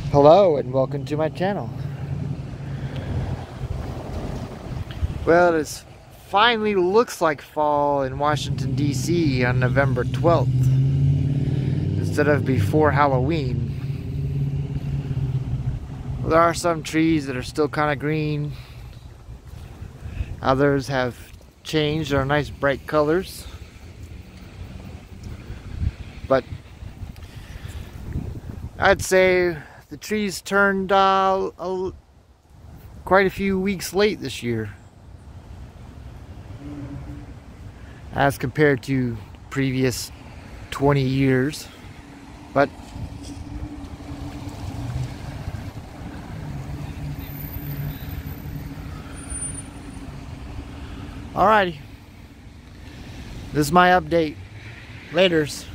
Hello and welcome to my channel. Well, it finally looks like fall in Washington, D.C. on November 12th instead of before Halloween. Well, there are some trees that are still kind of green. Others have changed, they're nice bright colors. But I'd say the trees turned quite a few weeks late this year as compared to previous 20 years. But alrighty, this is my update. Laters.